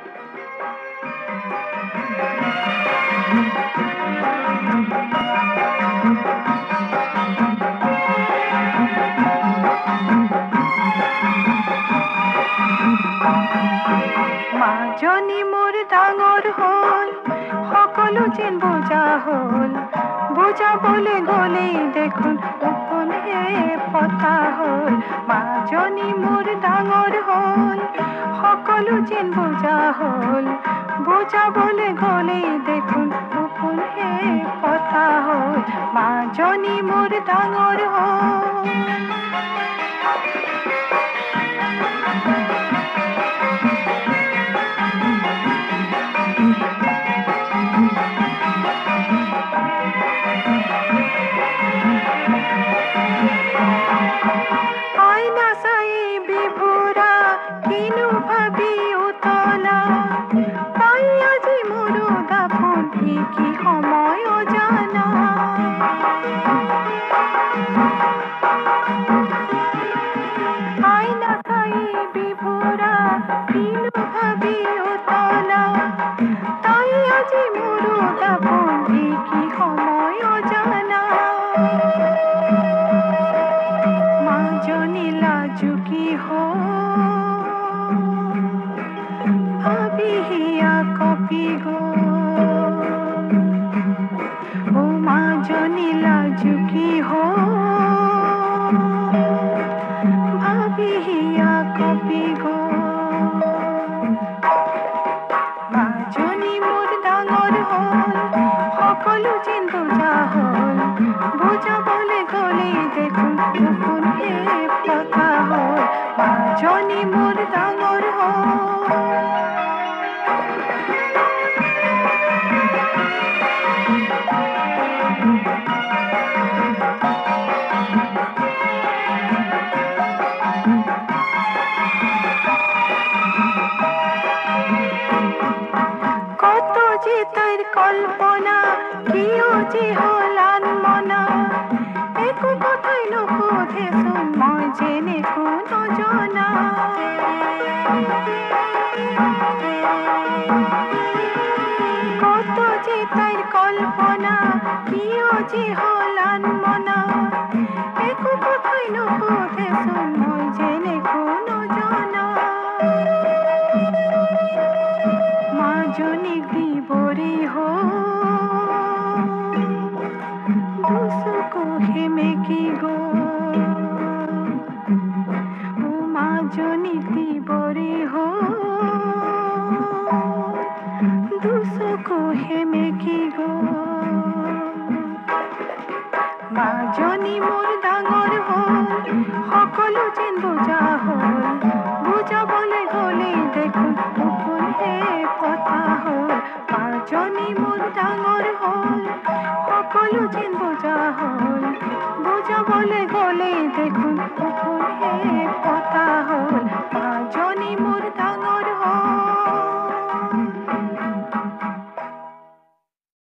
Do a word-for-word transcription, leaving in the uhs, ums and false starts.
মাজনী মোৰ ডাঙৰ হ'ল, সকলো যেন বুজা হ'ল, বুজাবলৈ গ'লেই দেখোন উপনহে পতা হ'ল। মাজনী মোৰ ডাঙৰ হ'ল, সকলো যেন বুজা হ'ল, বুজাবলৈ গ'লেই দেখোন উপনহে পতা হ'ল। মাজনী মোৰ ডাঙৰ হ'ল। আইনা চাই বিভোৰা কিনো ভাবি উতলা, তাই আজি মোৰো দাপোন কি সময় অজানা। আইনা চাই বিভোৰা কিনো ভাবি উতলা, তাই আজি মোৰো দাপোন কি সময় অজানা। মাজনী লাজুকী হ'ল, ভাবি হিয়া কপি গ'ল। ও মাজনী লাজুকী হ'ল, ভাবি হিয়া কপি গ'ল। মাজনী মোৰ ডাঙৰ হ'ল, সকলো যেন বুজা হ'ল, বুজাবলৈ গ'লেই দেখোন উপনহে পতা হ'ল। মাজনী মোৰ ডাঙৰ হ'ল। কত যে তাইৰ কল্পনা, কিয় যে হ'ল আনমনা, একো কথাই নুসুধেচোন মই যেন একো নজনা। কত যে তাইৰ কল্পনা, কিয় যে হ'ল আনমনা, একো কথাই নুসুধেচোন মই যেন একো নজনা। মাজনীক দিবৰি হ'ল, দুচকু সেমেকি গ'ল। ও মাজনীক দিবৰি হ'ল, দুচকু সেমেকি গ'ল। মাজনী মোৰ ডাঙৰ হ'ল, সকলো যেন বুজা হ'ল, বুজাবলৈ গ'লেই দেখোন উপনহে পতা হ'ল। মাজনী মোৰ ডাঙৰ হ'ল, সকলো যেন বুজা হ'ল, বুজাবলৈ গ'লেই দেখোন